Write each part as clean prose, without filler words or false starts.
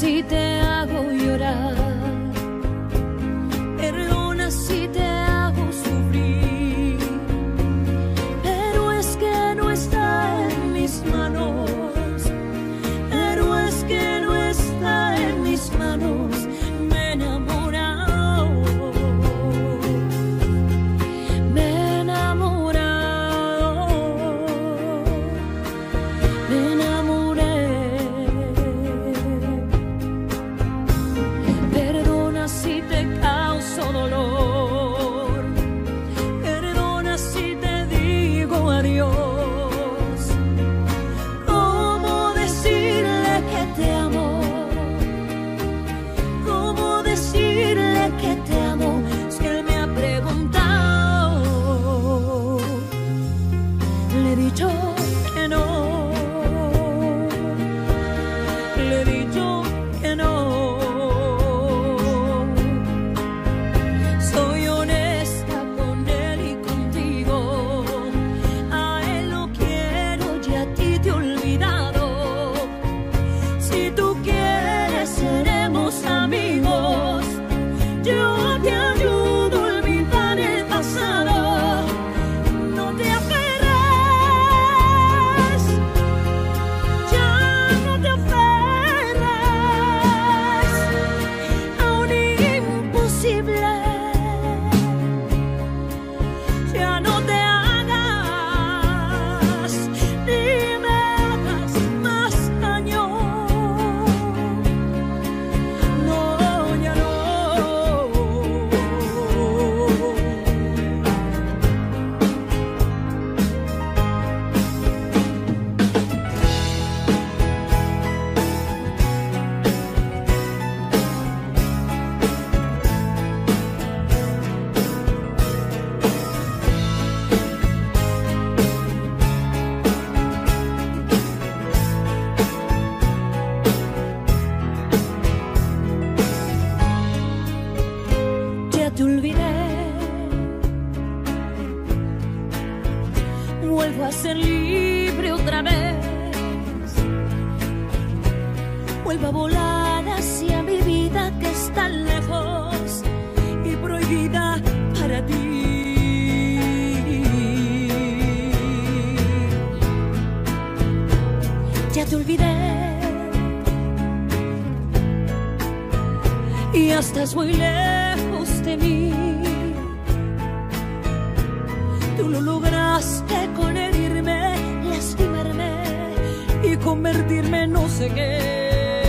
si te hago llorar, perdona si te hago sufrir, pero es que no está en mis manos, pero es que no está en mis manos. Me he enamorado, me he enamorado, me enamoré. Perdona si te causo dolor, perdona si te digo adiós. ¿Cómo decirle que te amo? ¿Cómo decirle que te amo? Si él me ha preguntado, le he dicho que no, le he dicho que no. Soy honesta con él y contigo, a él lo quiero y a ti te he olvidado. Si tú quieres seremos amigos, yo te ayudo a olvidar el pasado. No te aferres, ya no te aferres a un imposible. Ya no te hagas ni me hagas más daño. No, ya no. Ya te olvidé, vuelvo a ser libre otra vez, vuelvo a volar hacia mi vida que está lejos y prohibida para ti. Ya te olvidé y ya estás muy lejos de mí. Tú lo lograste con herirme, lastimarme y convertirme en no sé qué.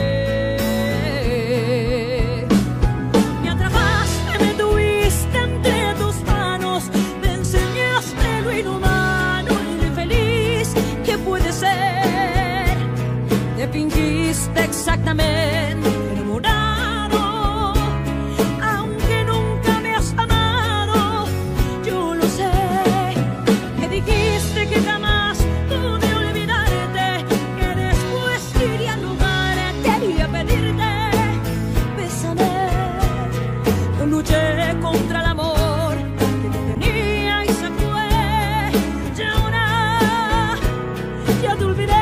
Me atrapaste, me tuviste entre tus manos, me enseñaste lo inhumano y lo infeliz que puede ser. Te fingiste exactamente enamorado, aunque nunca me has amado. Yo lo sé, me dijiste que jamás pude olvidarte, que después iría al lugar, te iría a pedirte, bésame. Yo luché contra el amor que te tenía y se fue. Y ahora ya te olvidé.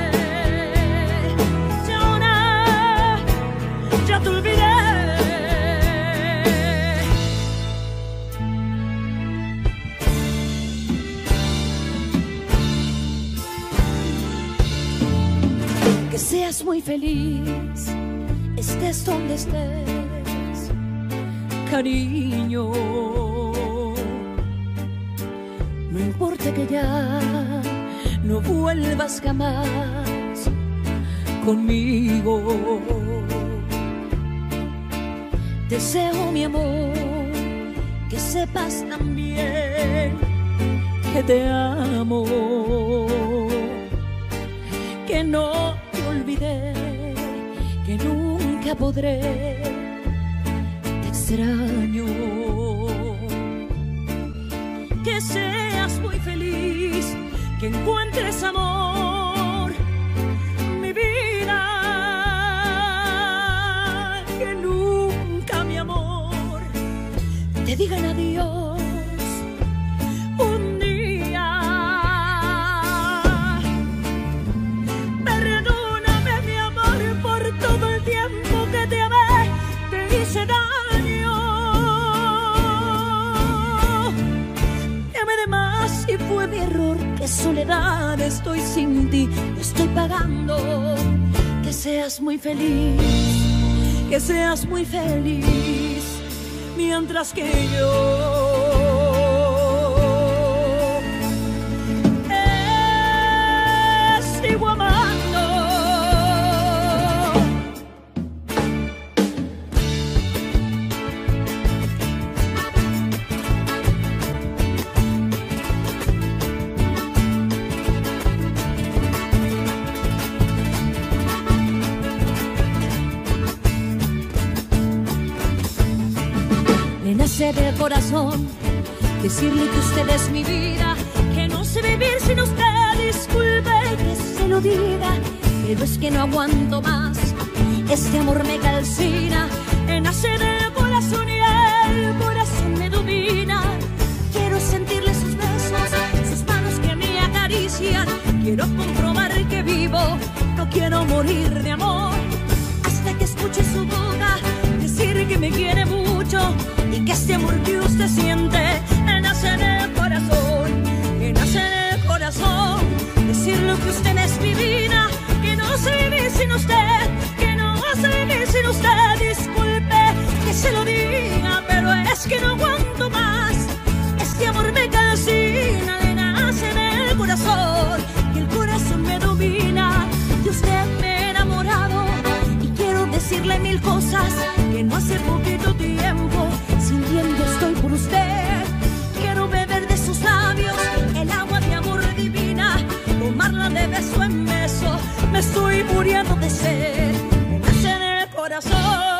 Ya te olvidé. Que seas muy feliz, estés donde estés, cariño. No importa que ya no vuelvas jamás conmigo. Deseo, mi amor, que sepas también que te amo, que no te olvidé, que nunca podré, te extraño. Que seas muy feliz, que encuentres amor, mi vida, que nunca, mi amor, te digan adiós un día. Perdóname, mi amor, por todo el tiempo qué soledad estoy sin ti. Estoy pagando. Que seas muy feliz, que seas muy feliz, mientras que yo sigo amando. Me nace del corazón decirle que usted es mi vida, que no sé vivir sin usted. Disculpe que se lo diga, pero es que no aguanto más. Este amor me calcina, me nace del corazón y el corazón me domina. Quiero sentirle sus besos, sus manos que me acarician. Quiero comprobar que vivo, no quiero morir de amor. Hasta que escuche su boca decir que me quiere mucho y que este amor que usted siente me nace en el corazón, me nace en el corazón. Decirle que usted es mi vida, que no sé vivir sin usted, que no sé vivir sin usted. Disculpe que se lo diga, pero es que no aguanto más. Este amor me calcina, le nace en el corazón y el corazón me domina. De usted me he enamorado y quiero decirle mil cosas que no hace poquito tiempo sintiendo estoy por usted. Quiero beber de sus labios el agua de amor divina, tomarla de beso en beso. Me estoy muriendo de sed, me nace en el corazón.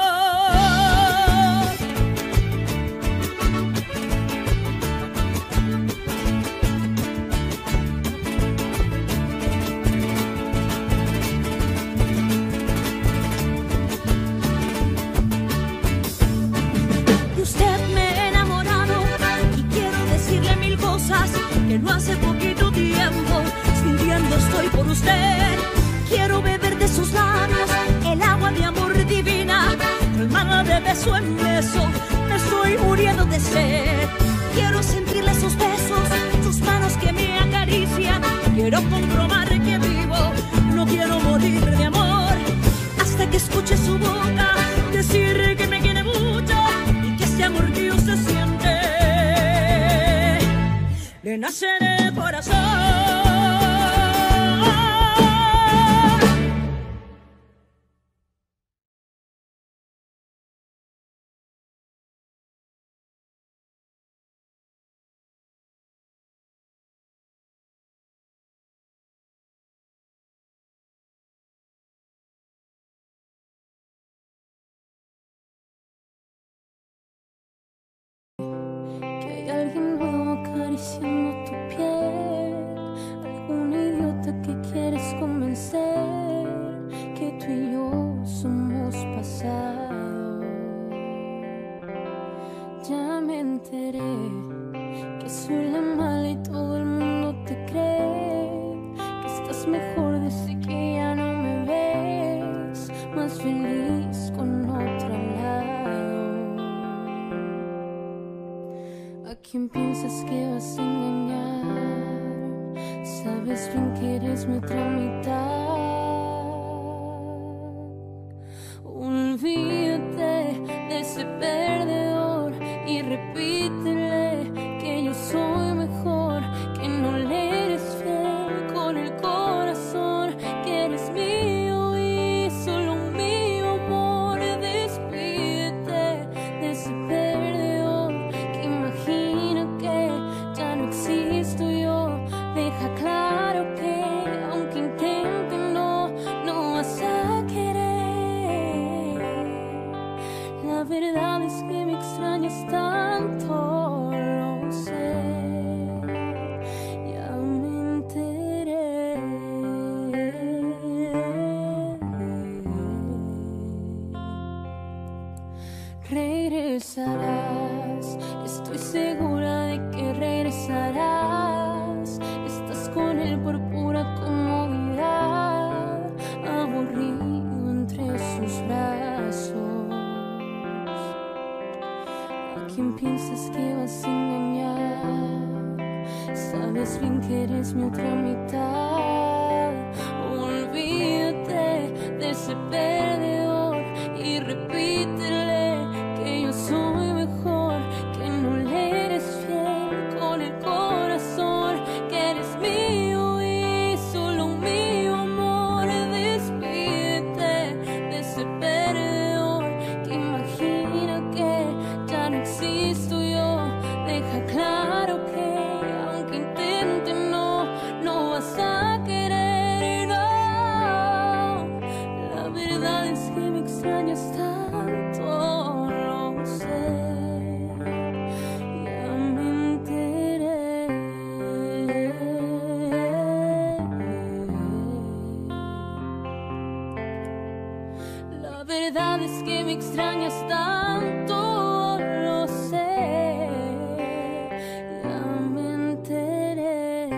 Que no hace poquito tiempo sintiendo estoy por usted. Quiero beber de sus labios el agua de amor divina, colmarla de beso en beso. Me estoy muriendo de sed. Quiero sentirle sus besos, sus manos que me acarician. Quiero comprobar que vivo, no quiero morir de amor. Hasta que escuche su boca decir que me quiere mucho y que este amor que usted siente le nace en el corazón. Que hay alguien nuevo acariciando tu piel, algún idiota que quieres convencer que tú y yo somos pasado. Ya me enteré que soy la mala y todo el mundo te cree, que estás mejor desde que ya no me ves, más feliz con otro al lado. ¿A quién piensas que vas a engañar? Sabes bien que eres mi otra mitad. Olvídate de ese perdedor y repítele que yo soy mejor, que no le eres fiel con el corazón, que eres mío y solo mío amor. Despídete de ese perdedor que imagina que ya no existo yo. Deja claro que aunque intente sabes bien que eres mi otra mitad. Olvídate de ese perdedor y repítele que yo soy mejor, que no le eres fiel con el corazón, que eres mío y solo mío, amor. Despídete de ese perdedor que imagina que ya no existo yo. Deja claro que aunque intente no vas a querer, no. La verdad es que me extrañas tanto, lo sé, ya me enteré. La verdad es que me extrañas tanto, lo sé, ya me enteré.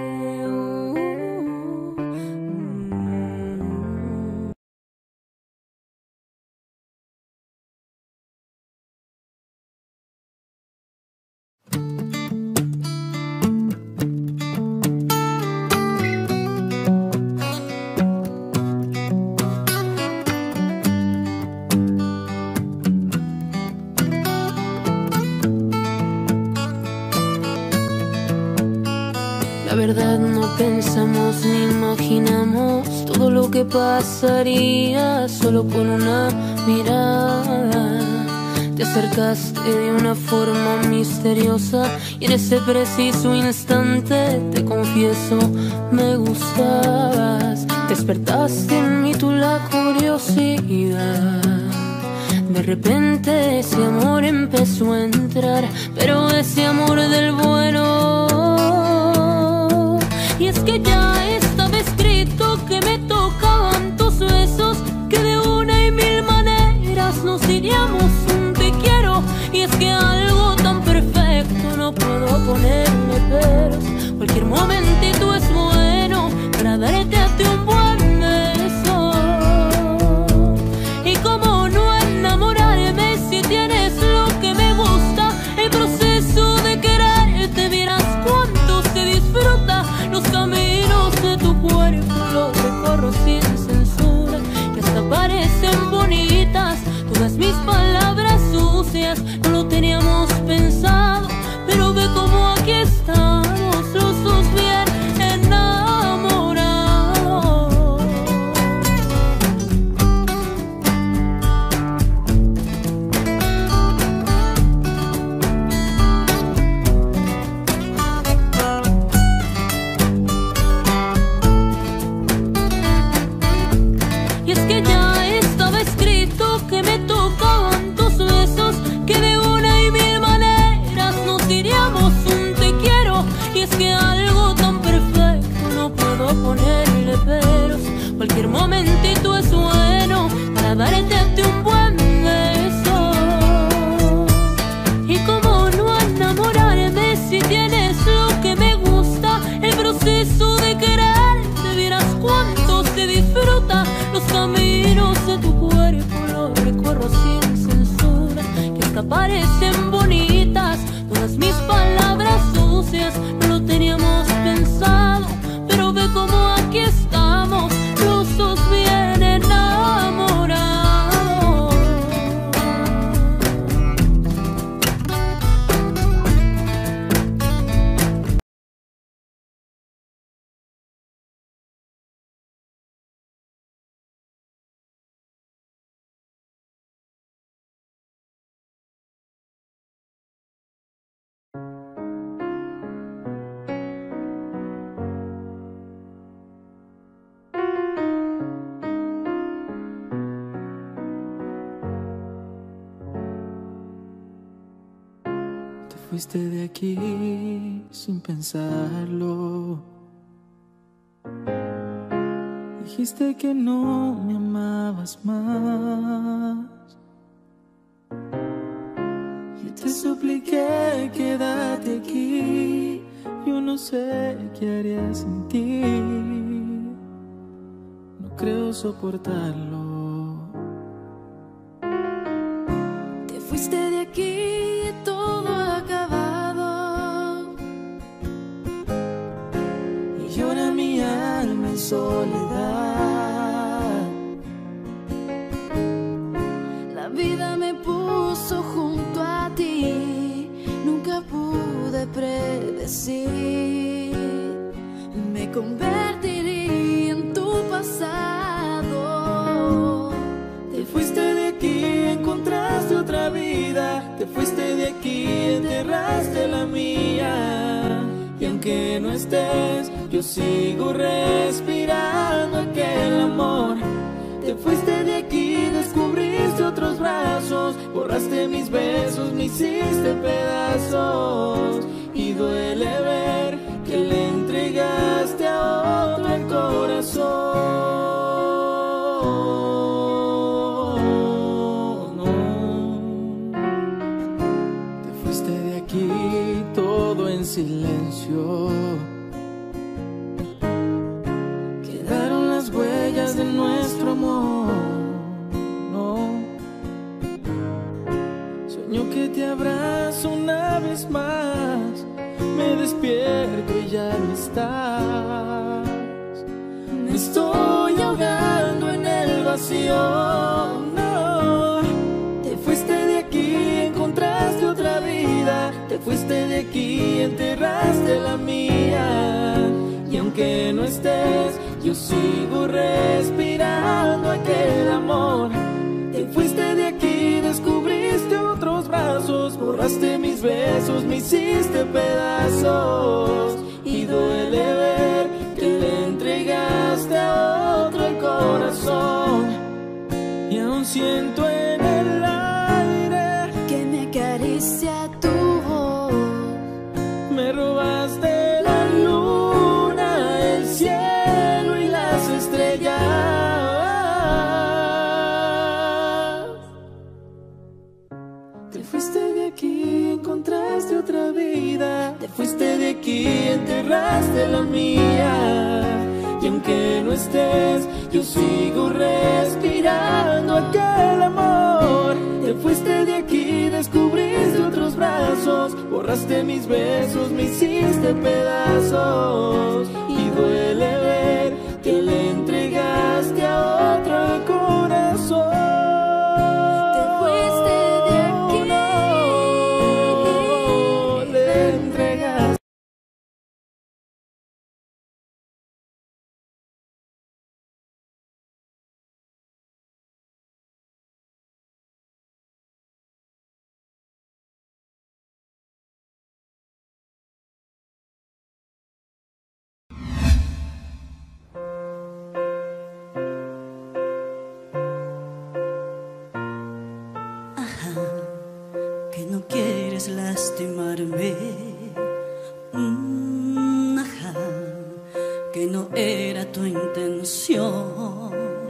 La verdad no pensamos ni imaginamos todo lo que pasaría solo con una mirada. Te acercaste de una forma misteriosa y en ese preciso instante, te confieso, me gustabas. Despertaste en mí tú la curiosidad. De repente ese amor empezó a entrar, pero ese amor del bueno. Y es que ya estaba escrito que me tocaban tus besos, que de una y mil maneras nos diríamos un te quiero. Y es que algo tan perfecto no puedo ponerme peros. Cualquier momentito es bueno para darte a ti un buen beso. Y cómo no enamorarme si tienes lo que me gusta. El proceso de quererte, vieras cuánto se disfruta. Los caminos de tu cuerpo los recorro sin censura, y hasta parecen bonitas todas mis palabras sucias. No lo teníamos pensado, pero ve cómo aquí estamos los dos bien enamorados. Y es que ya estaba escrito que me tocaban tus besos, que de una y mil maneras nos diríamos un te quiero. Y es que algo tan perfecto no puedo ponerle peros. Cualquier momentito es bueno para darte a ti un buen beso. Y cómo no enamorarme si tienes lo que me gusta. El proceso de quererte, vieras cuánto se disfruta. Los caminos de tu cuerpo los recorro sin censura, que hasta parecen bonitas todas mis palabras sucias. No lo teníamos pensado, pero ve cómo aquí estamos los dos bien enamorados. Fuiste de aquí sin pensarlo. Dijiste que no me amabas más. Y te supliqué, quédate aquí. Yo no sé qué haría sin ti. No creo soportarlo. Te fuiste de aquí, todo acabado. soledad. La vida me puso junto a ti, nunca pude predecir. Me convertiría en tu pasado. Te fuiste de aquí, encontraste otra vida. Te fuiste de aquí, enterraste la mía. Y aunque no estés, yo sigo respirando aquel amor. Te fuiste de aquí, descubriste otros brazos. Borraste mis besos, me hiciste pedazos. Y duele ver que le entregaste a otro el corazón. No. Te fuiste de aquí, todo en silencio. Quedaron las huellas de nuestro amor. No. Sueño que te abrazo una vez más. Me despierto y ya no estás. Me estoy ahogando en el vacío. No. Te fuiste de aquí, encontraste otra vida. Te fuiste de aquí, enterraste la mía. Y aunque no estés, yo sigo respirando aquel amor. Te fuiste de aquí, descubriste otros brazos. Borraste mis besos, me hiciste pedazos. Y duele ver que le entregaste a otro el corazón. Y aún siento en el aire que me acaricia tu voz. me robaste la luna, el cielo y las estrellas. Te fuiste de aquí, encontraste otra vida. Te fuiste de aquí, enterraste la mía. Y aunque no estés, yo sigo respirando aquel amor. Te fuiste de aquí, descubriste otros brazos. Borraste mis besos, me hiciste pedazos. Y duele ver que le entregaste a otro el corazón. Te fuiste de aquí. No, le entregaste. Que no quieres lastimarme, ajá, que no era tu intención,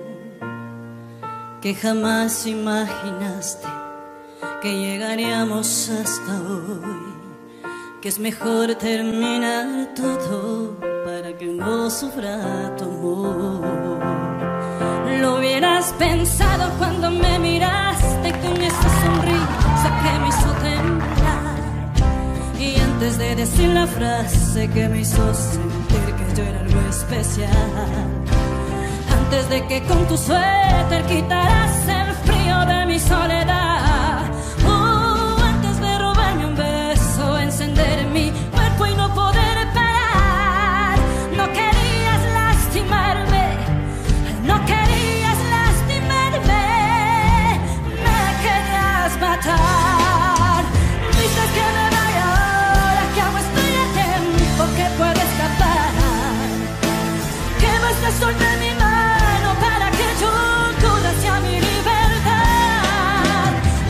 que jamás imaginaste que llegaríamos hasta hoy, que es mejor terminar todo para que no sufra tu amor. Lo hubieras pensado cuando me miraste con esa sonrisa que me hizo temblar. Y antes de decir la frase que me hizo sentir que yo era algo especial, antes de que con tu suéter quitaras el frío de mi soledad, antes de robarme un beso, encender mi cuerpo y no poder parar. No querías lastimarme, no querías lastimarme, me querías matar. Dices que me vaya ahora, que aún estoy a tiempo, que puedo escapar, que basta soltar mi mano para que yo corra hacia mi libertad.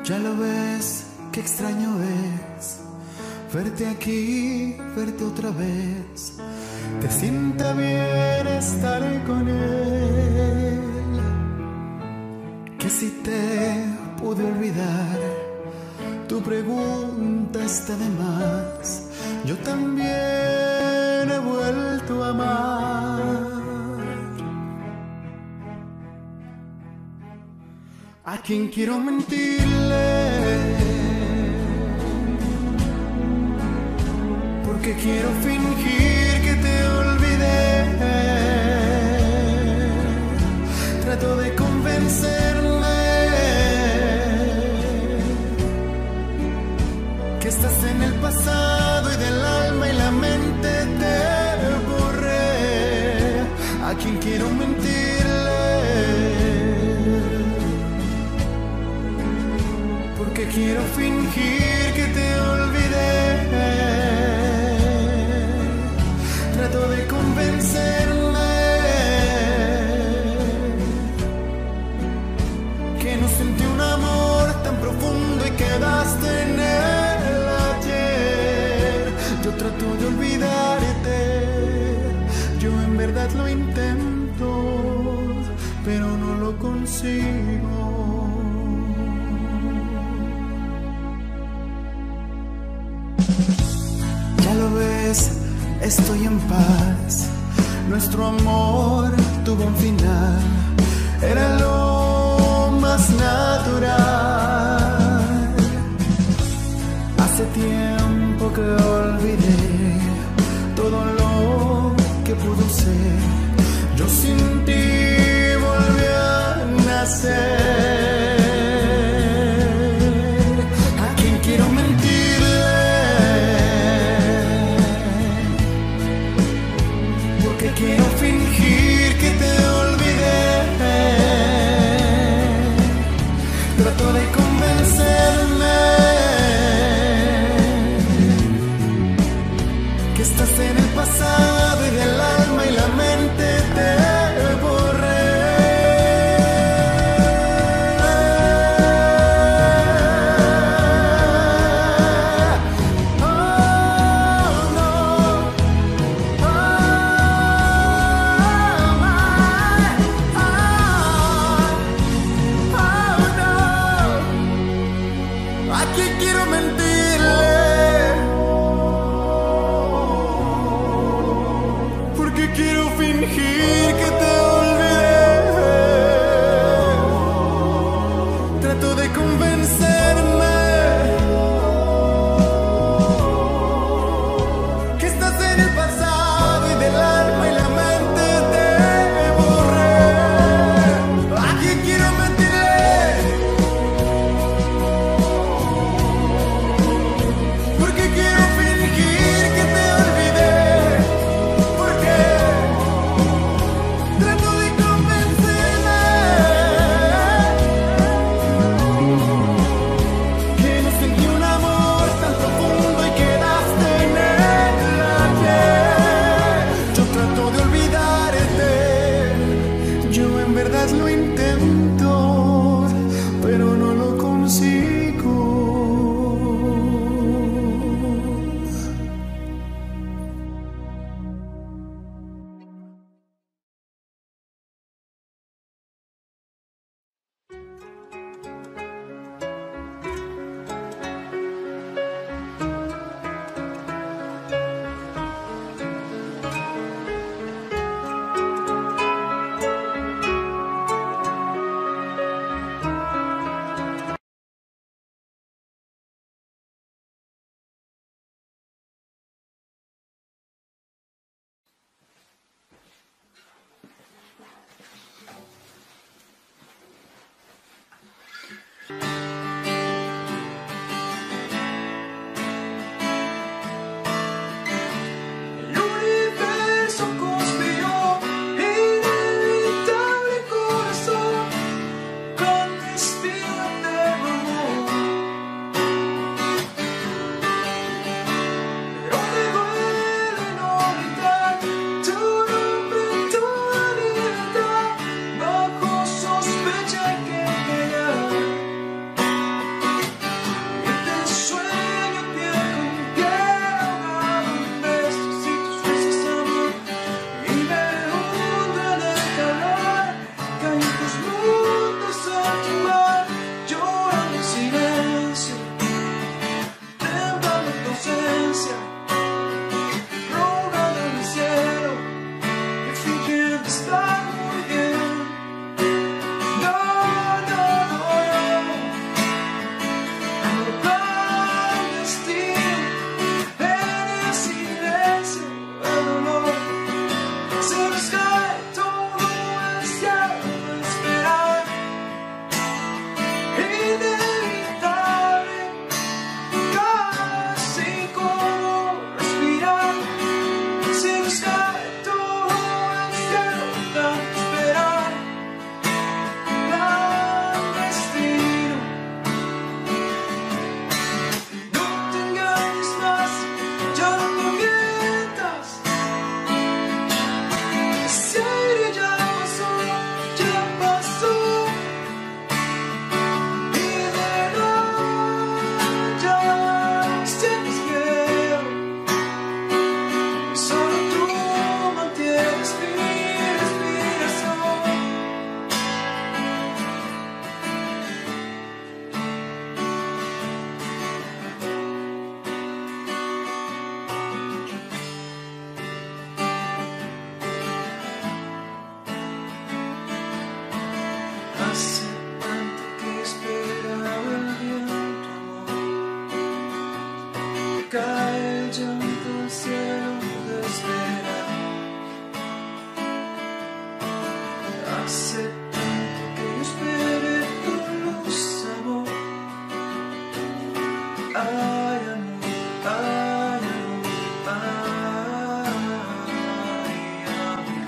Ya lo ves, qué extraño es verte aquí, verte otra vez. Te sienta bien estar con él. Que si te pude olvidar, tu pregunta está de más. Yo también he vuelto a amar. ¿A quién quiero mentirle? Porque quiero fingir que te olvidé. Trato de convencerme que estás en el pasado y del alma y la mente te borré. ¿A quién quiero mentirle? Porque quiero fingir que te olvidé. Trato de convencerme que no sentí un amor tan profundo y quedaste en él ayer. Yo trato de olvidarte, yo en verdad lo intento, pero no lo consigo. Ya lo ves, estoy en paz. Nuestro amor tuvo un final, era lo más natural. Hace tiempo que olvidé todo lo que pudo ser. Yo sin ti volví a nacer. ¿A quién quiero mentirle? Porque quiero fingir que te olvidé. Trato de convencerme que estás en el pasado y del alma y la mente te borré. Oh no, oh my, oh no. ¿A quién quiero mentirle? Porque quiero fingir que te olvidé. Trato de convencerme que estás en el pasado y del alma y la mente te borré. ¿A quién quiero mentirle? Porque quiero fingir que te olvidé. Porque Hace tanto que yo esperé tu luz, amor. Ay, amor, ay, amor, ay, amor.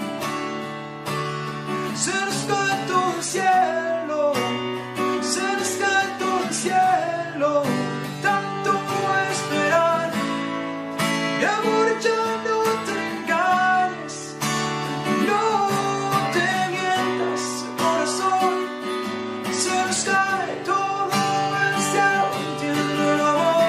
Se nos cae todo el cielo, se nos cae todo el cielo. Tanto esperar, mi amor, ya no te engañes, no te mientas, corazón. Se nos cae todo el cielo, entiendo el amor.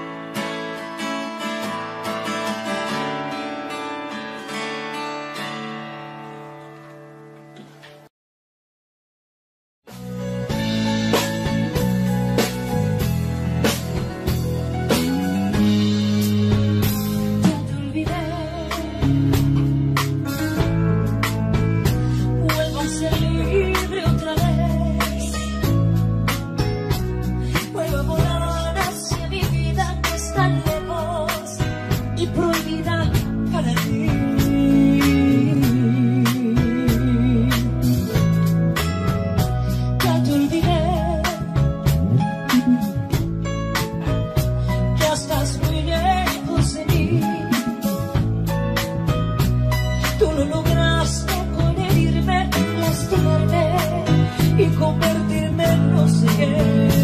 Te olvidé, vuelvo a ser libre otra vez, vuelvo a volar hacia mi vida que está lejos y prohibida para ti. Ya te olvidé, ya estás muy lejos de mí. Tú no lograste con herirme, lastimarme y convertirme en no sé qué.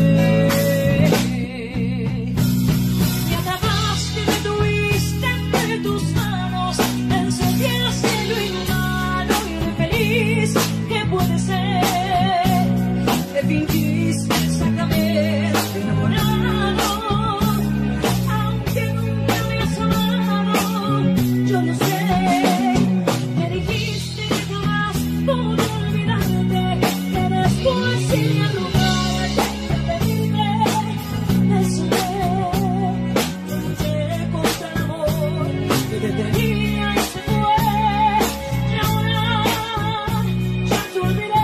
Me atrapaste, me tuviste entre tus manos, me enseñaste lo inhumano y lo infeliz que puede ser. Te fingiste exactamente enamorado, aunque nunca me has amado. Yo lo sé. Me dijiste que jamás pude olvidarte, que después sin arrugarte de pedirme. Me sudé, luché contra el amor que te tenía y se fue. Y ahora ya te olvidé.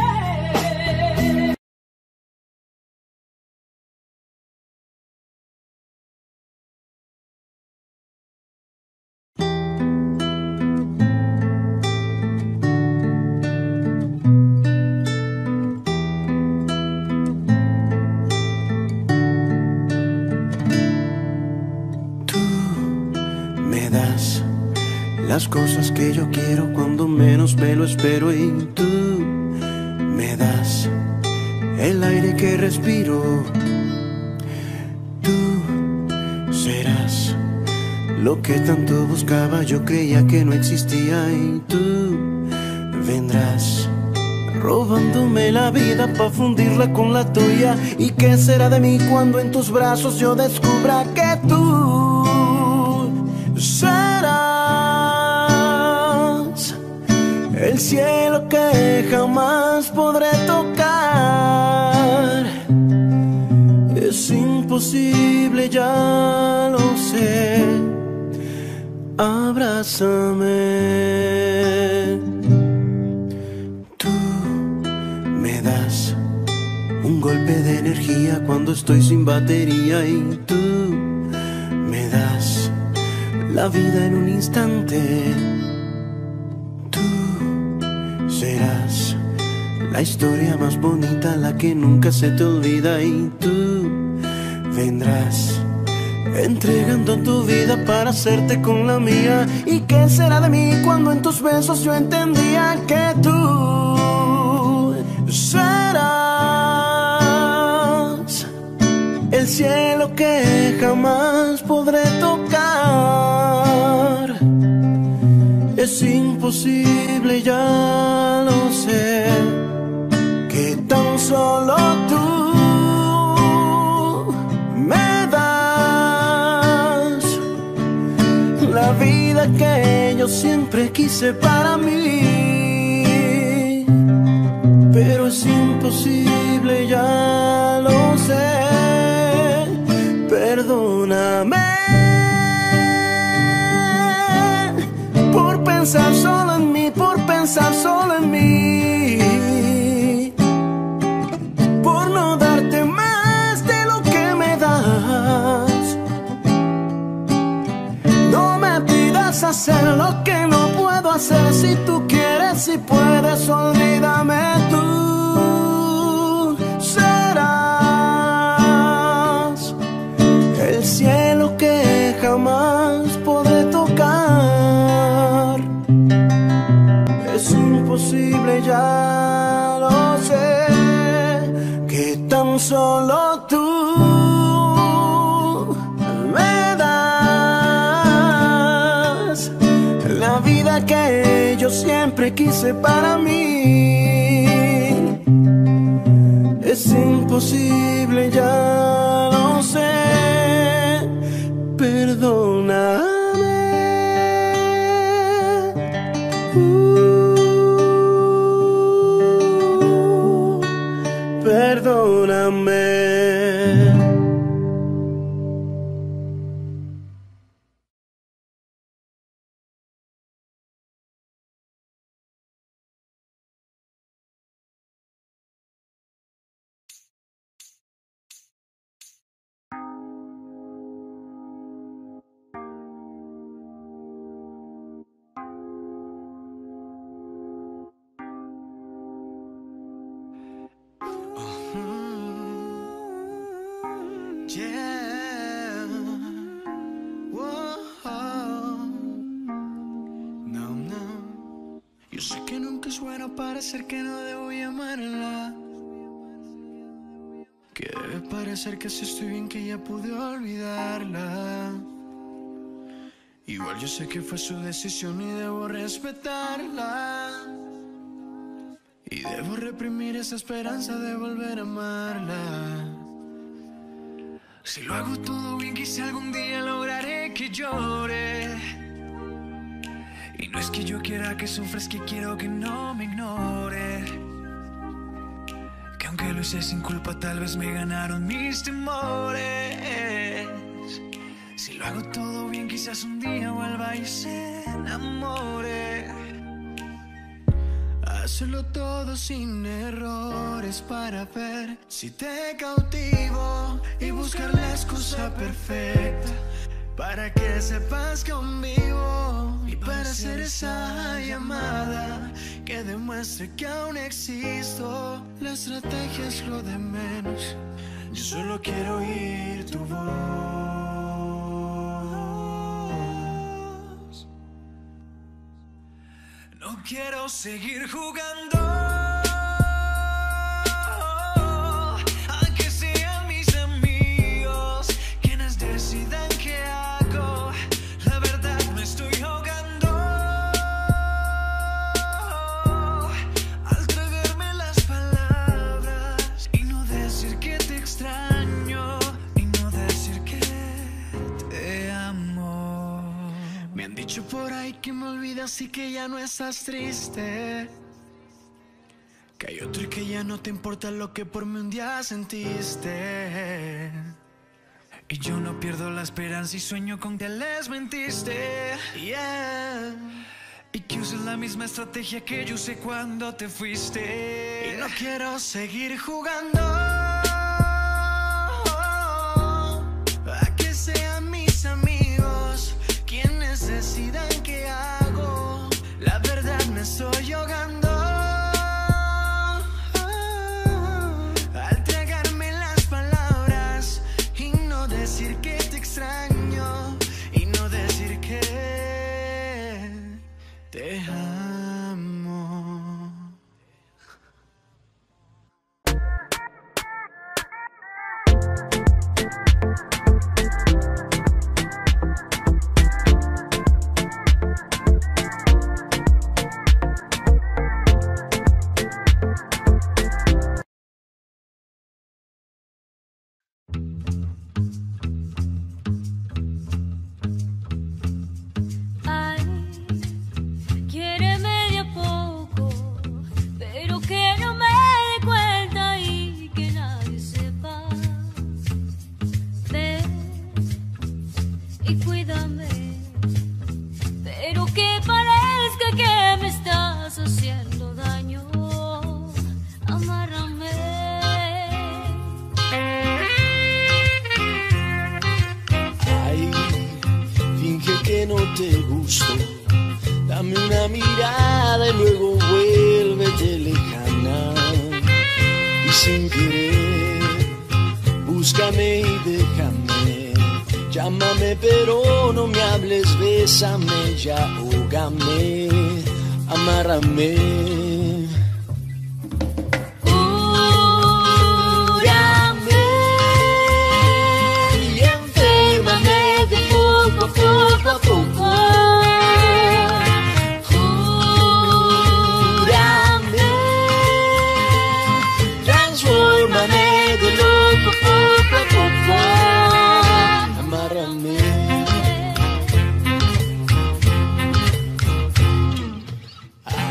Tú me das las cosas que yo quiero cuando menos me lo espero, y tú me das el aire que respiro. Tú serás lo que tanto buscaba, yo creía que no existía, y tú vendrás robándome la vida pa' fundirla con la tuya. ¿Y qué será de mí cuando en tus brazos yo descubra que tú serás el cielo que jamás podré tocar? Es imposible, ya lo sé. Abrázame. Tú me das un golpe de energía cuando estoy sin batería, y tú me das la vida en un instante. Tú serás la historia más bonita, la que nunca se te olvida, y tú vendrás entregando tu vida para hacerte con la mía. ¿Y qué será de mí cuando en tus besos yo entendía que tú serás el cielo que jamás podré tocar? Es imposible, ya lo sé, que tan solo tú me das la vida que yo siempre quise para mí. Pero es imposible, ya lo sé. Perdóname por pensar solo en mí, por pensar solo en mí, por no darte más de lo que me das. No me pidas hacer lo que no puedo hacer. Si tú quieres, si puedes, olvídame. imposible, ya lo sé, que tan solo tú me das la vida que yo siempre quise para mí. Es imposible, ya lo sé, perdóname. Perdóname. Yeah. Whoa. No, no. Yo sé que nunca es bueno parecer que no debo llamarla, que debe parecer que si estoy bien, que ya pude olvidarla. Igual yo sé que fue su decisión y debo respetarla, y debo reprimir esa esperanza de volver a amarla. Si lo hago todo bien, quizá algún día lograré que llore. Y no es que yo quiera que sufra, es que quiero que no me ignore. Que aunque lo hice sin culpa, tal vez me ganaron mis temores. Si lo hago todo bien, quizás un día vuelva y se enamore. Hacerlo todo sin errores para ver si te cautivo y buscar la excusa perfecta para que sepas conmigo y para hacer esa llamada que demuestre que aún existo. La estrategia es lo de menos, yo solo quiero oír tu voz. No quiero seguir jugando a que sean mis amigos quienes decidan qué hago. La verdad me estoy ahogando al tragarme las palabras y no decir que te extraño y no decir que te amo. Me han dicho por ahí que me olvidas y que ya no estás triste, que hay otro y que ya no te importa lo que por mí un día sentiste. Y yo no pierdo la esperanza y sueño con que les mentiste. Yeah. Y que uses la misma estrategia que yo usé cuando te fuiste. Y no quiero seguir jugando a que sean mis amigos quienes decidan qué hago. La verdad me estoy ahogando al tragarme las palabras y no decir que te extraño y no decir que te amo. Ay, quiéreme de a poco, pero que no me dé cuenta y que nadie sepa. Ven y cuídame, pero que parezca que me estás haciendo daño. Amárrame. Ay, finge que no te gusto, dame una mirada y luego vuélvete lejana. Y sin querer, búscame y déjame, llámame pero no me hables, bésame, ya ahógame, amárrame.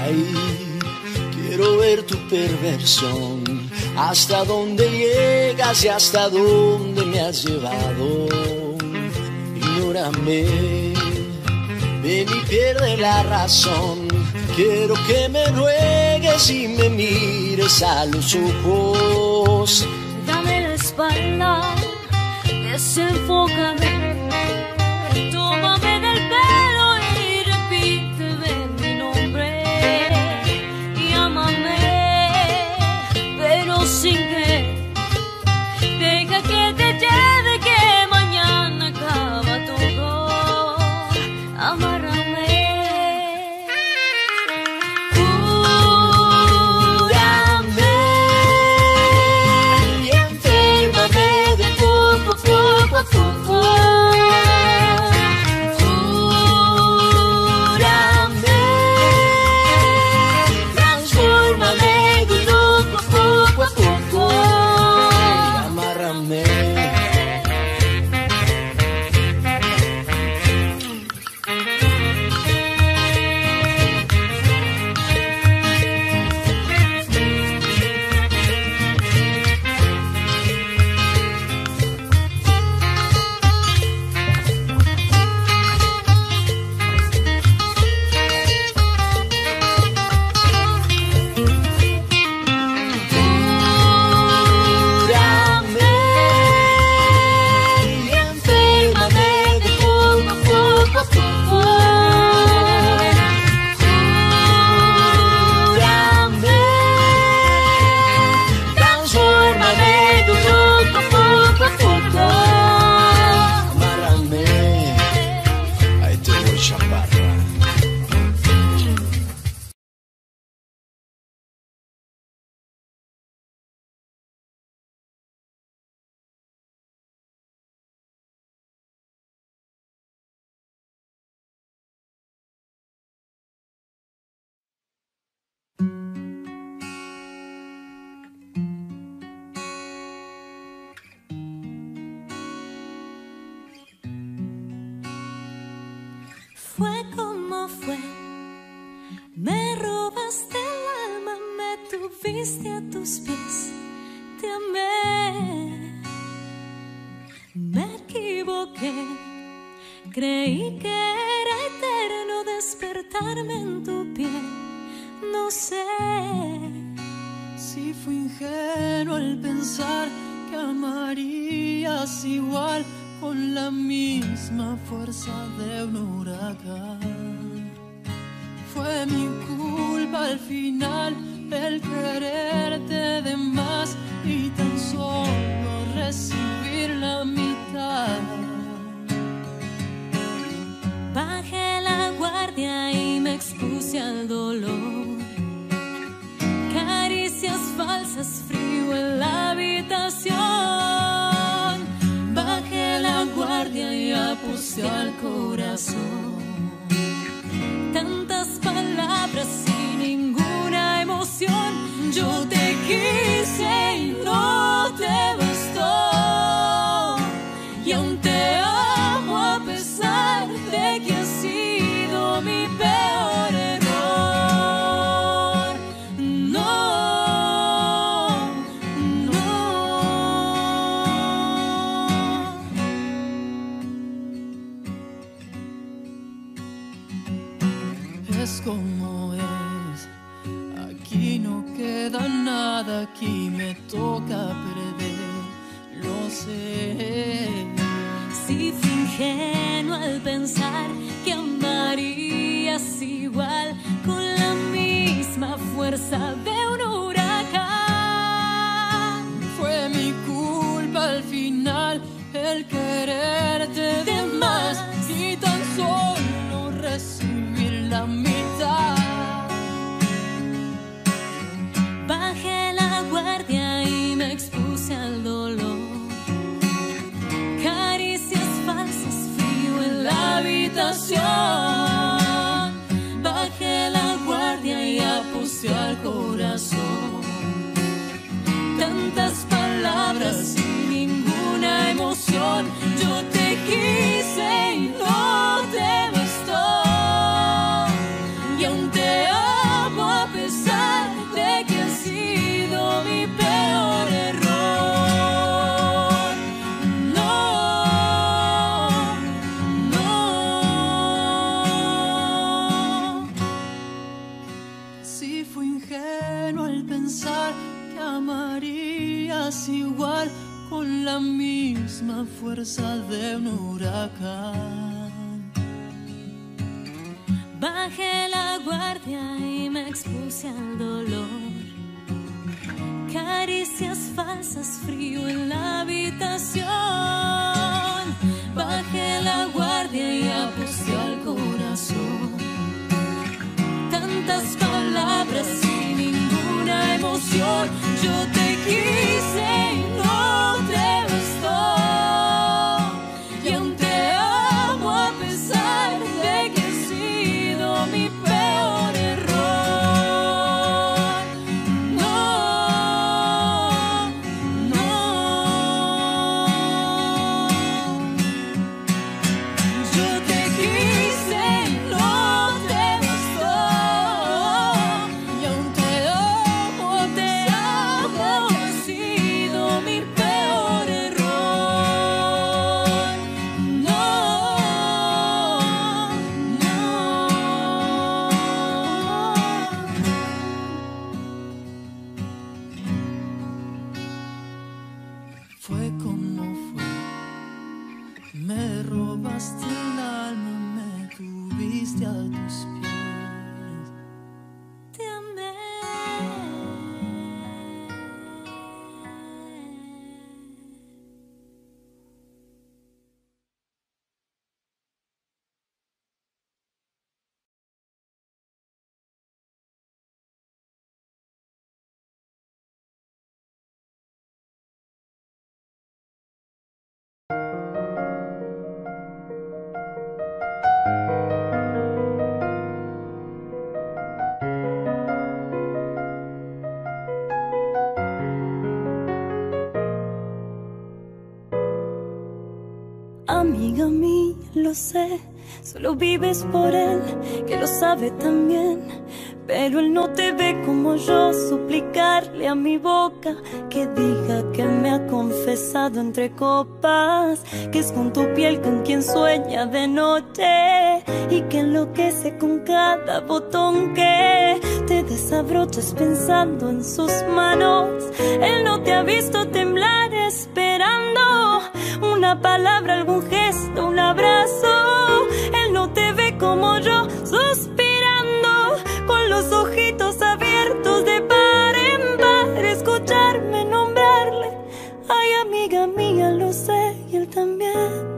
Ay, quiero ver tu perversión, hasta dónde llegas y hasta dónde me has llevado. Ignórame, ven y pierde la razón. Quiero que me ruegues y me mires a los ojos. Dame la espalda, desenfócame, tómame del pelo y repíteme mi nombre. Y ámame, pero sin que deja que te lleve, que mañana acaba todo. Amárrame. Fue como fue, me robaste el alma, me tuviste a tus pies, te amé. Me equivoqué, creí que era eterno despertarme en tu piel, no sé si fui ingenuo al pensar que amarías igual, con la misma fuerza de un huracán. Fue mi culpa al final el quererte de más y tan solo recibir la mitad. Bajé la guardia y me expuse al dolor. Caricias falsas, frío en la habitación. Bajé la guardia y aposté al corazón. Tantas palabras y ninguna emoción. Yo te quise y no te bastó. Y aún te amo a pesar de que has sido mi peor error. No, no. Es como es, aquí no queda nada, aquí me toca perder, lo sé. Si fui ingenuo al pensar que amarías igual, con la misma fuerza de un huracán. Fue mi culpa al final el quererte de más y tan solo recibir la mitad. Bajé la guardia y me expuse al dolor. Caricias falsas, frío en la habitación. Bajé la si fui ingenuo al pensar que amarías igual, con la misma fuerza de un huracán. Bajé la guardia y me expuse al dolor. Caricias falsas, frío en la habitación. Bajé la guardia y apusté al corazón. Tantas palabras y ninguna emoción. Yo te quise y no te gustó. Y aún te amo a pesar de que he sido mi peor error. No, no. Yo te quise y no te gustó. Y aún te amo a pesar de que he sido mi peor error. No, no. Fue como fue, me robaste el alma, me tuviste a tus pies. Te amé. Amiga mía, lo sé, solo vives por él, que lo sabe también. Pero él no te ve como yo, suplicarle a mi boca que diga que me ha confesado entre copas, que es con tu piel con quien sueña de noche y que enloquece con cada botón que te desabrochas pensando en sus manos. Él no te ha visto temblar esperando una palabra, algún gesto, un abrazo. Él no te ve como yo, suspirando con los ojitos abiertos de par en par, escucharme nombrarle. Ay, amiga mía, lo sé, y él también.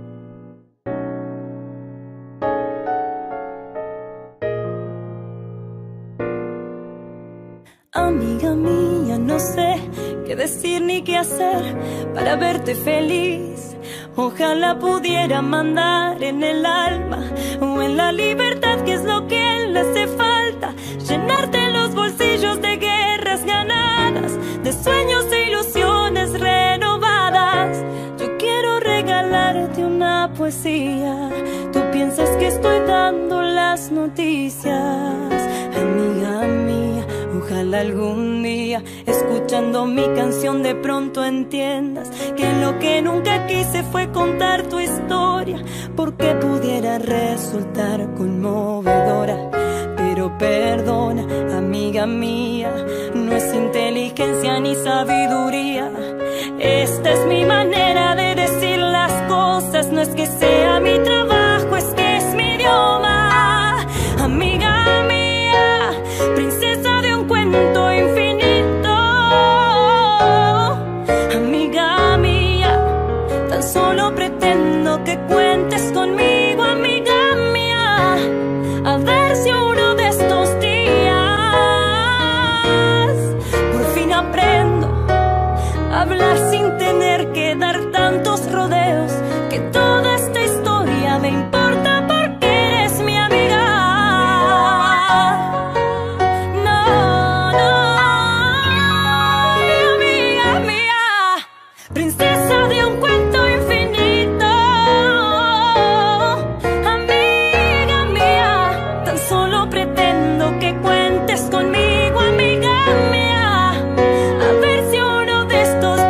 Amiga mía, no sé qué decir ni qué hacer para verte feliz. Ojalá pudiera mandar en el alma o en la libertad, que es lo que a él le hace falta. Llenarte los bolsillos de guerras ganadas, de sueños e ilusiones renovadas. Yo quiero regalarte una poesía. Tú piensas que estoy dando las noticias, amiga mía. Ojalá algún día, escuchando mi canción, de pronto entiendas que lo que nunca quise fue contar tu historia, porque pudiera resultar conmovedora. Pero perdona, amiga mía, no es inteligencia ni sabiduría. Esta es mi manera de decir las cosas, no es que sea mi trabajo, es que es mi idioma. Amiga mía, princesa de un cuento infinito. Amiga mía, tan solo pretendo que cuentes conmigo, amiga mía. A ver si uno de estos días por fin aprendo a hablar sin tener que dar tantos rodeos, que toda esta historia me importa porque eres mi amiga. No, no, amiga mía, princesa de un cuento infinito. Amiga mía, tan solo pretendo que cuentes conmigo, amiga mía. A ver si uno de estos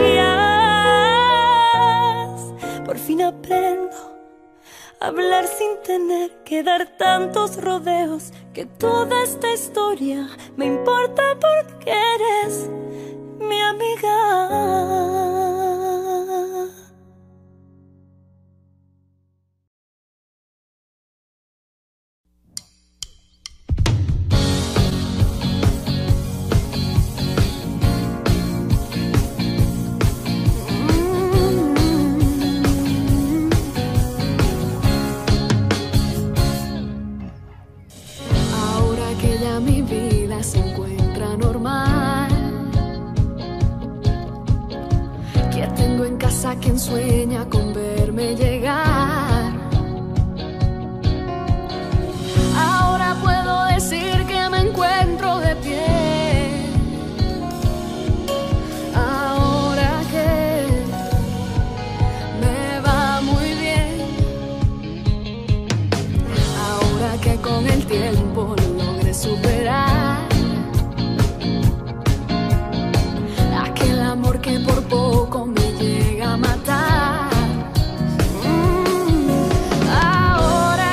días por fin aprendo a hablar sin tener que dar tantos rodeos, que toda esta historia me importa porque eres mi amiga. Mi vida se encuentra normal, que tengo en casa quien sueña con verme llegar. Ahora puedo decir que me encuentro de pie, ahora que me va muy bien, ahora que con el tiempo superar aquel amor que por poco me llega a matar. Ahora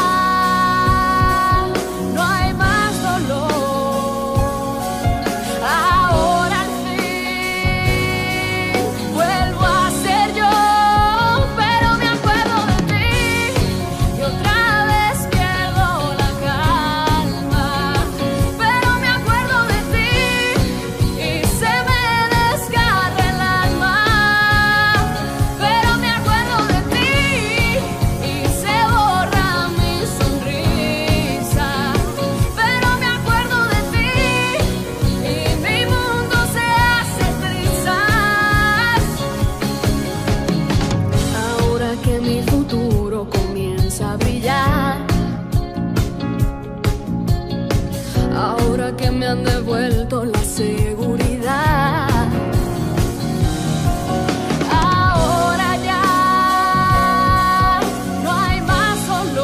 ya no hay más dolor. Ahora al fin vuelvo a ser yo, pero me acuerdo de ti y otra vez pierdo la calma. Pero me acuerdo de ti y se me desgarra el alma. Pero me acuerdo de ti y se borra mi sonrisa. Pero me acuerdo de ti y mi mundo se hace trizas. Ahora que mi futuro comienza a brillar, ahora que me han devuelto la seguridad, ahora ya no hay más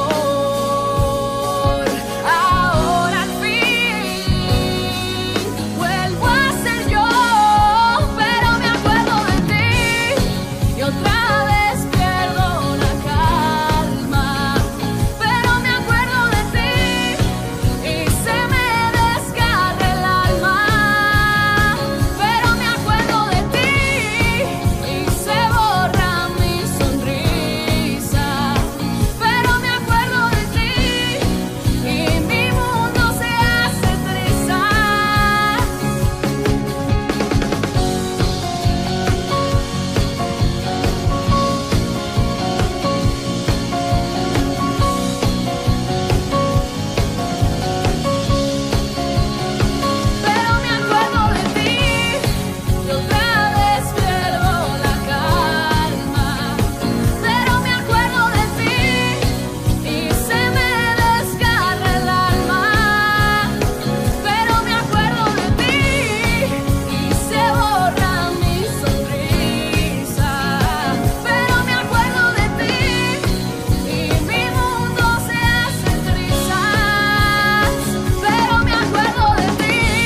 dolor. Ahora al fin vuelvo a ser yo, pero me acuerdo de ti y otra vez pierdo la calma. Pero me acuerdo de ti y se me desgarra el alma. Pero me acuerdo de ti y se borra mi sonrisa. Pero me acuerdo de ti y mi mundo se hace trizas. Pero me acuerdo de ti y otra vez pierdo la calma. Pero me acuerdo de ti y se me desgarra el alma. Pero me acuerdo de ti y se borra mi sonrisa. Pero me acuerdo de ti y mi mundo se hace trizas. Pero me acuerdo de ti.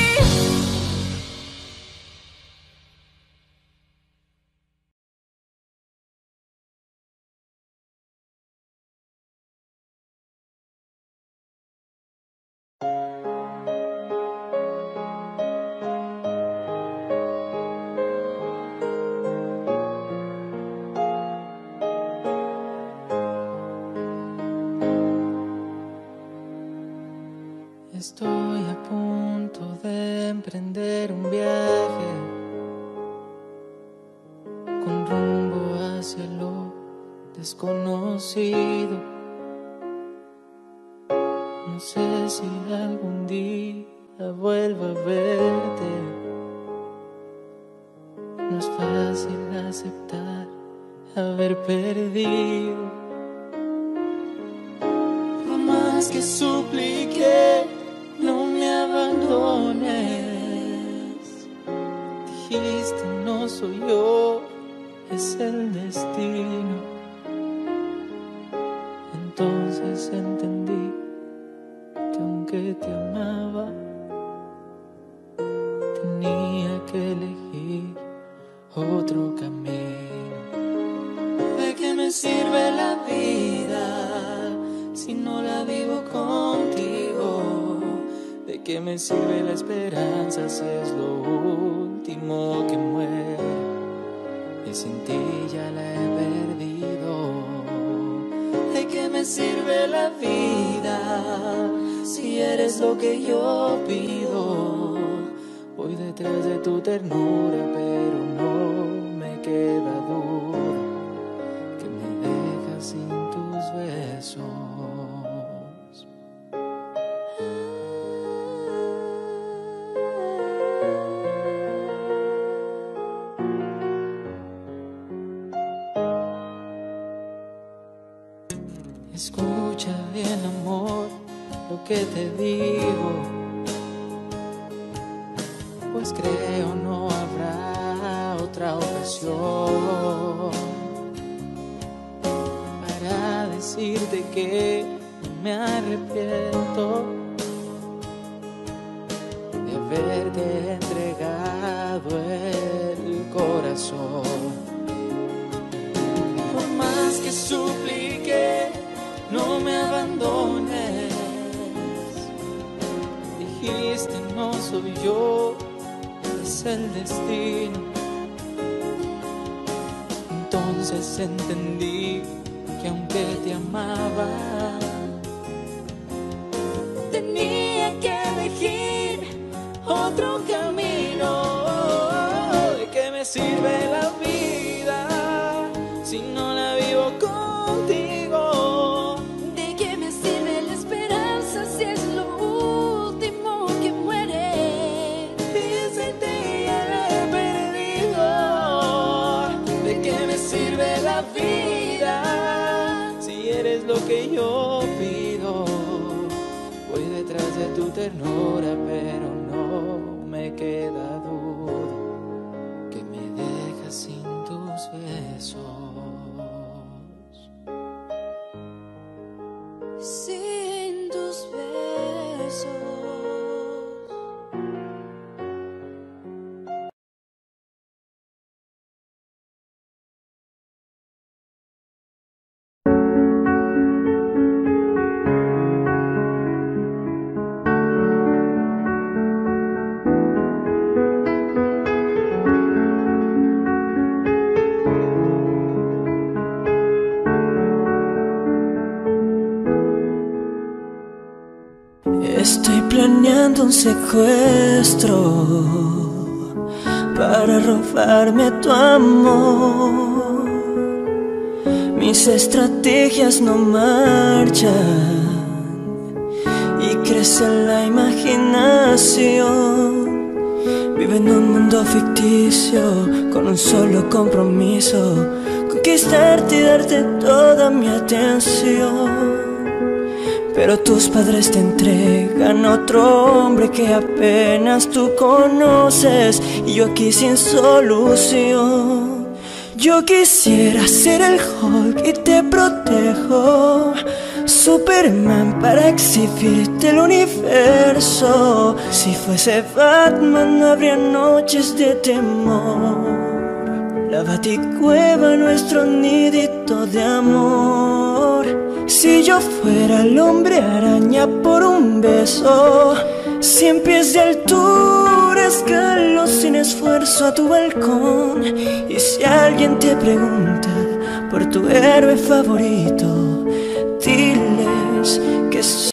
Estoy a punto de emprender un viaje con rumbo hacia lo desconocido. No sé si algún día vuelvo a verte. No es fácil aceptar haber perdido. Por más que supliqué, no me abandones. Dijiste no soy yo, es el destino. Entonces entendí que aunque te amaba, tenía que elegir otro camino. ¿De qué me sirve la vida si no la vivo contigo? qué me sirve la esperanza si es lo último que muere? Y sin ti ya la he perdido. ¿De qué me sirve la vida si eres lo que yo pido? Voy detrás de tu ternura, pero no me queda duda que me dejas sin tus besos. Escucha bien, amor, lo que te digo, pues creo no habrá otra ocasión para decirte que me arrepiento de haberte entregado el corazón. Por más que supliqué, no me abandones. Dijiste no soy yo, es el destino. Entonces entendí que aunque te amaba, tenía que elegir otro camino. ¿De qué me sirve la vida si no la vivo contigo? ¿De qué me sirve la esperanza si es lo último que muere? Y sin ti ya la he perdido. ¿De qué me sirve la vida si eres lo que yo pido? Voy detrás de tu ternura, pero no me queda duda que me dejas sin tus besos. Sin tus besos. Estoy planeando un secuestro para robarme tu amor. Mis estrategias no marchan y crece la imaginación. Vivo en un mundo ficticio con un solo compromiso: conquistarte y darte toda mi atención. Pero tus padres te entregan otro hombre que apenas tú conoces, y yo aquí sin solución. Yo quisiera ser el Hulk y te protejo, Superman para exhibirte el universo. Si fuese Batman no habría noches de temor. La Baticueva, nuestro nidito de amor. Si yo fuera el hombre araña por un beso, 100 pies de altura escalo sin esfuerzo a tu balcón. Y si alguien te pregunta por tu héroe favorito, diles que soy.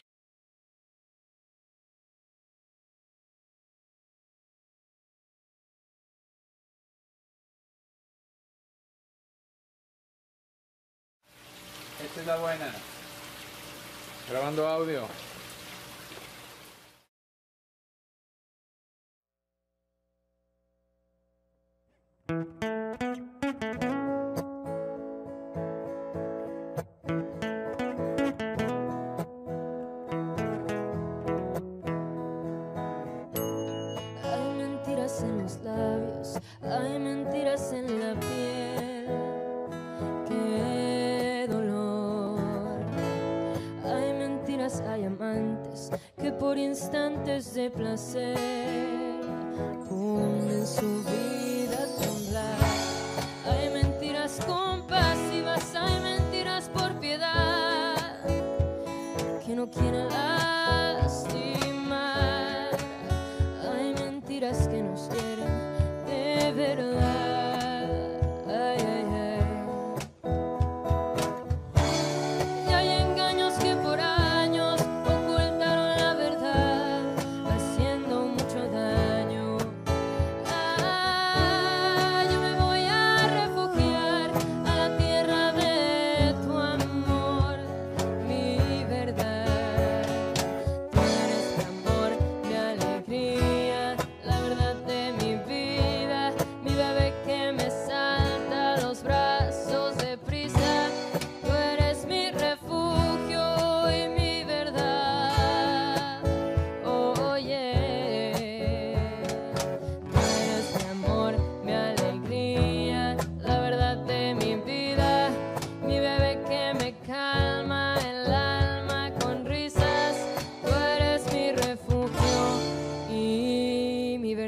Esta es la buena. Grabando audio. Hay mentiras en los labios, hay mentiras en la piel. Qué dolor. Hay mentiras, hay amantes que por instantes de placer ponen su vida a temblar. Hay mentiras compasivas, hay mentiras por piedad que no quieren lastimar.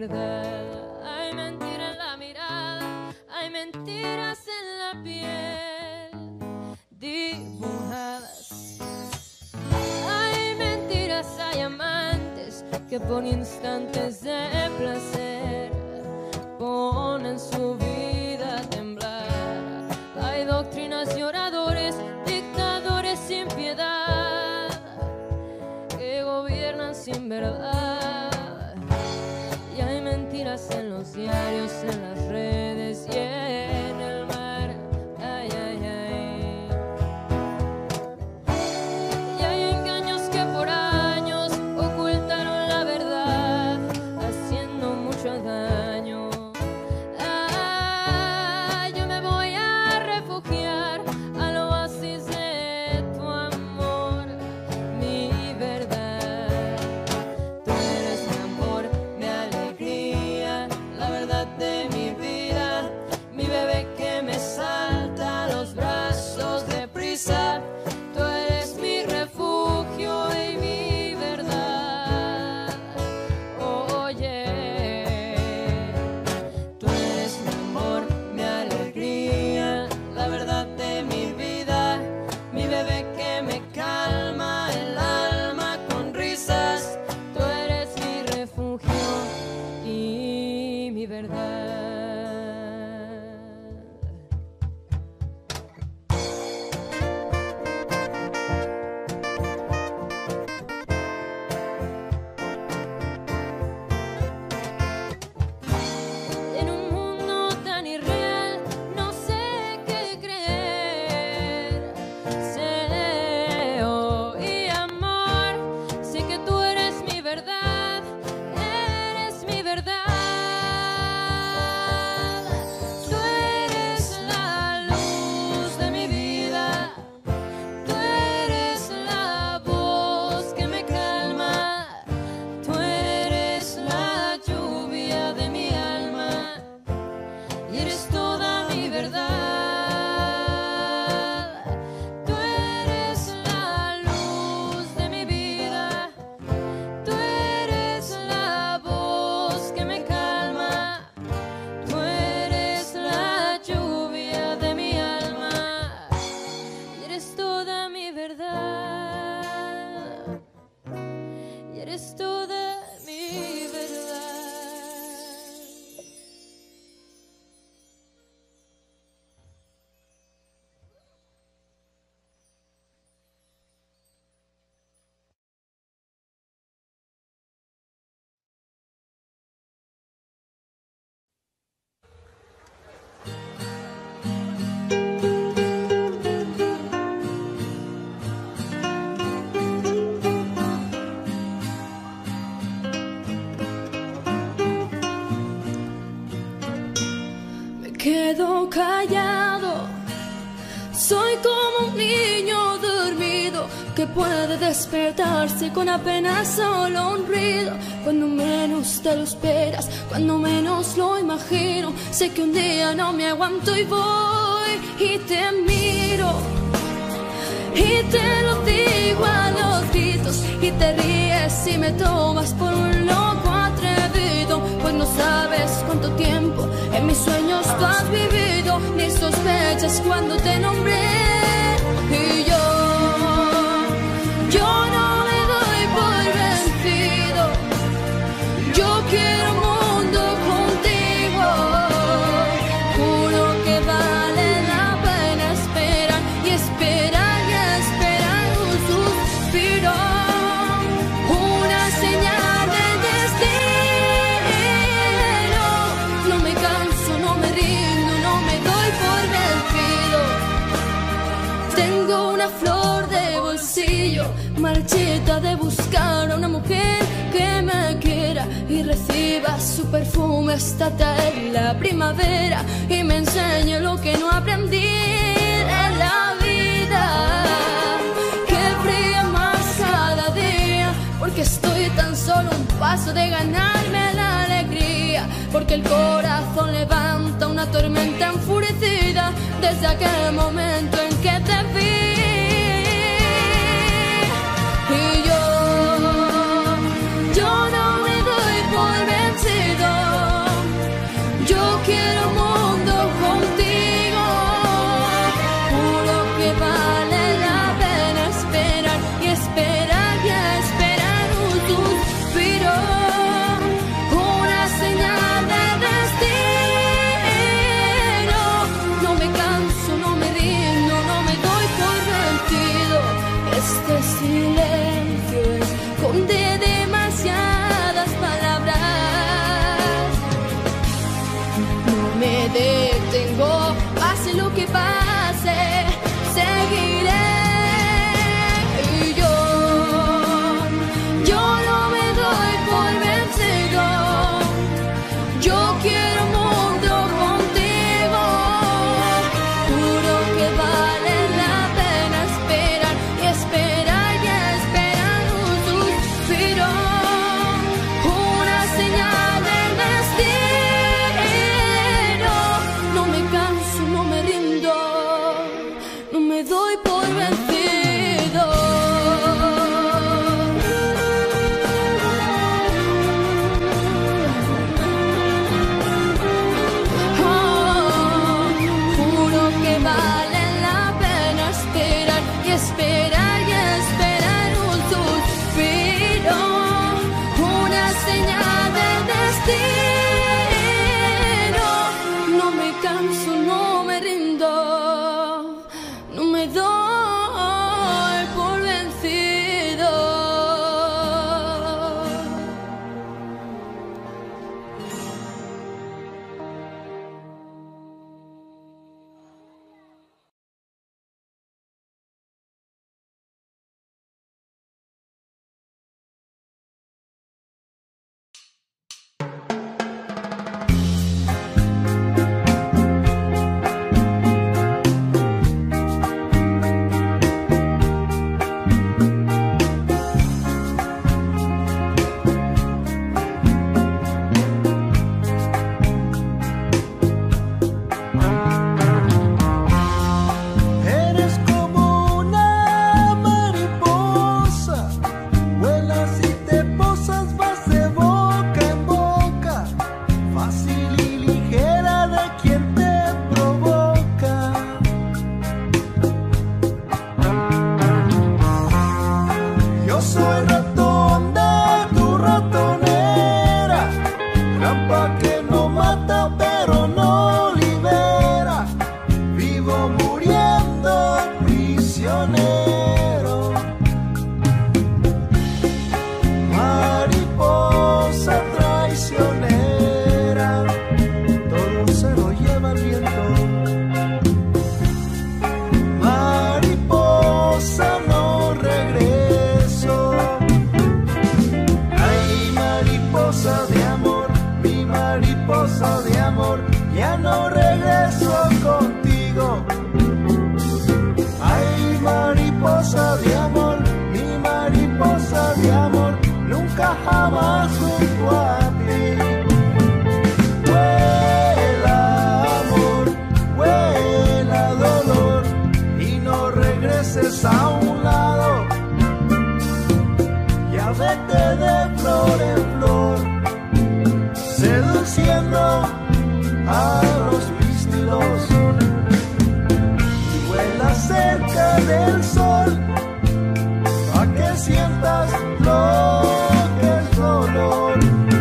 verdad. Hay mentiras en la mirada, hay mentiras en la piel dibujadas. Hay mentiras, hay amantes que por instantes de placer ponen su vida a temblar. Hay doctrinas y oradores, dictadores sin piedad, que gobiernan sin verdad. Y hay mentiras en los diarios, en las redes y en el mar. Ay, ay, ay. Y hay engaños que por años ocultaron la verdad, haciendo mucho daño. Ah, yo me voy a refugiar al oasis de tu amor, mi verdad. Tú eres mi amor, mi alegría, la verdad de mi vida, mi bebé que me salta a los brazos deprisa. Tú eres mi refugio y mi verdad. Oye, tú eres mi amor, mi alegría, la verdad de mi vida, mi bebé que me calma el alma con risas. Tú eres mi refugio y mi verdad. En un mundo tan irreal, no sé qué creer. Sé, oh, y amor, sé que tú eres mi verdad, eres mi verdad. Tú eres la luz de mi vida, tú eres la voz que me calma, tú eres la lluvia de mi alma y eres toda mi verdad. Tú eres la luz de mi vida, tú eres la voz que me calma, tú eres la lluvia de mi alma y eres toda mi verdad, y eres toda mi verdad. Me quedo callado, soy como un niño dormido que puede despertarse con apenas solo un ruido. Cuando menos te lo esperas, cuando menos lo imagino, sé que un día no me aguanto y voy y te miro y te lo digo a los gritos y te ríes y me tomas por un loco atrevido, pues no sabes cuánto tiempo en mis sueños tú has vivido, ni sospechas cuando te nombré. Y yo no me doy por vencido, yo quiero un mundo contigo, juro que vale la pena esperar y esperar y esperar un suspiro, una señal del destino. No me canso, no me rindo, no me doy por vencido. Tengo una flor de bolsillo, marchita de buscar a una mujer que me quiera y reciba su perfume hasta traer la primavera y me enseñe lo que no aprendí en la vida, que brilla más cada día, porque estoy tan solo un paso de ganarme la alegría, porque el corazón levanta una tormenta enfurecida desde aquel momento en que te vi. Y yo no me doy por vencido, mi mariposa de amor, ya no regreso contigo. Ay, mariposa de amor, mi mariposa de amor, nunca jamás junto a ti. Vuela amor, vuela dolor, y no regreses a un lado. Ya vete de flor en flor, seduciendo a los vístidos. Y vuela cerca del sol, a que sientas lo que es dolor.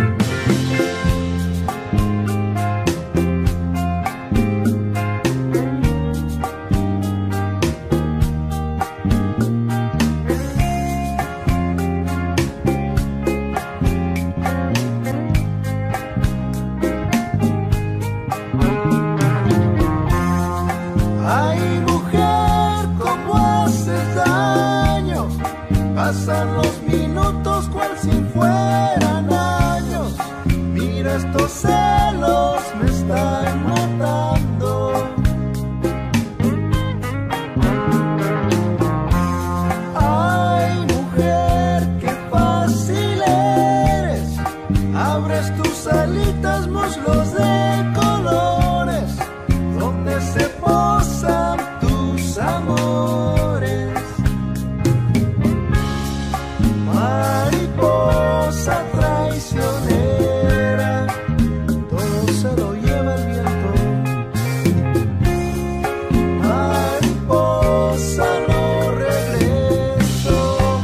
Pasan los minutos cual si fueran años. Mira, estos celos me están matando. Ay, mujer, qué fácil eres. Abres tus alitas, muslos de colores, donde se posan tus amores. Mariposa traicionera, todo se lo lleva el viento. Mariposa, no regreso.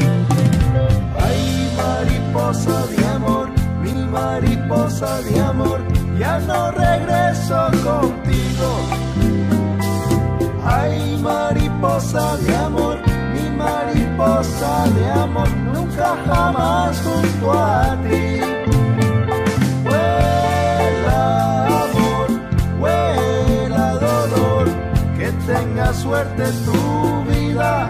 Ay, mariposa de amor, mi mariposa de amor, ya no regreso contigo. Ay, mariposa de amor, mi mariposa de amor, nunca jamás junto a ti. Vuela amor, vuela dolor, que tenga suerte tu vida.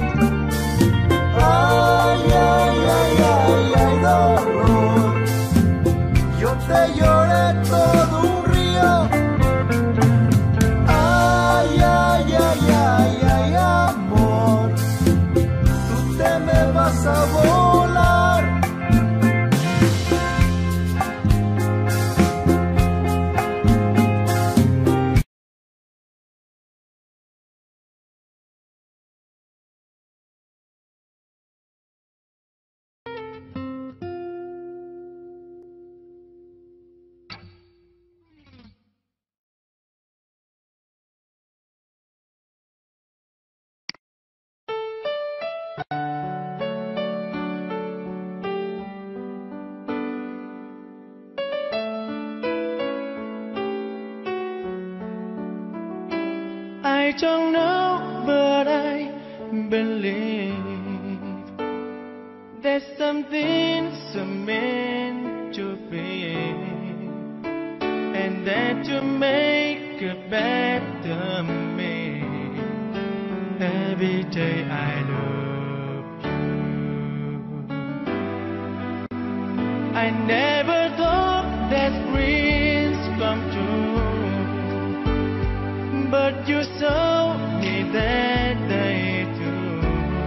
Ay, ay, ay, ay, ay, dolor, yo te lloré todo un río. Ay, ay, ay, ay, ay, amor, tú te me vas a volar. I don't know, but I believe there's something so meant to be, and that you make a better me. Every day I love you. I never thought that dreams come true, but you saw me that day too.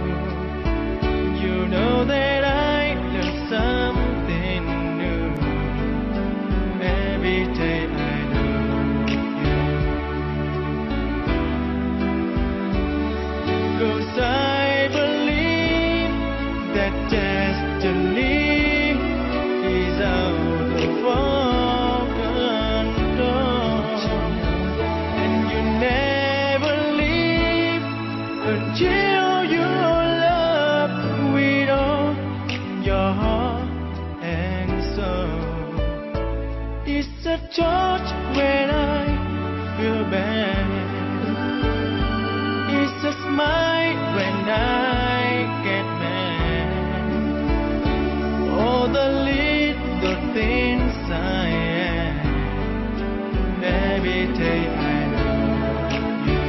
You know that I learned something new. Every day I love you. 'Cause I believe that destiny is out of our control, and you never leave until you love with all your heart and soul. It's a touch when I feel bad, it's a smile when I get mad. All the little things I am, every day I love you.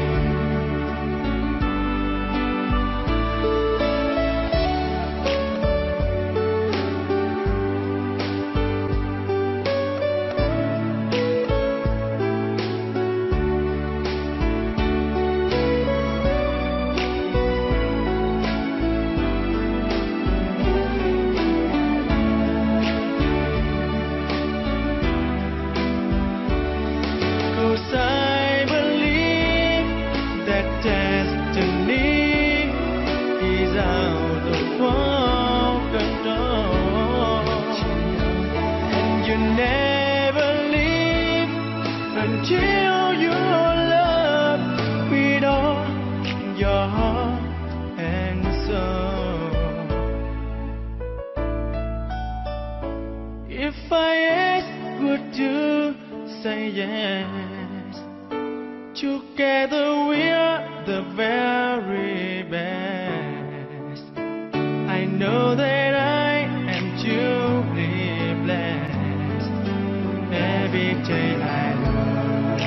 yes, would you say yes? Together we are the very best. I know that I am truly blessed. Every day I love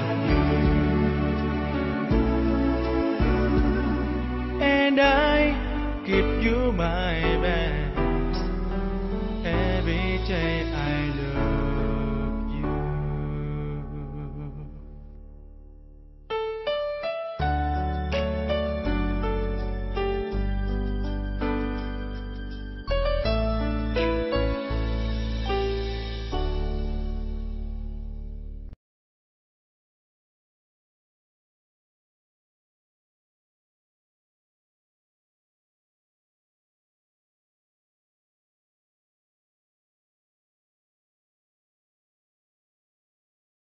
you, and I give you my best. Every day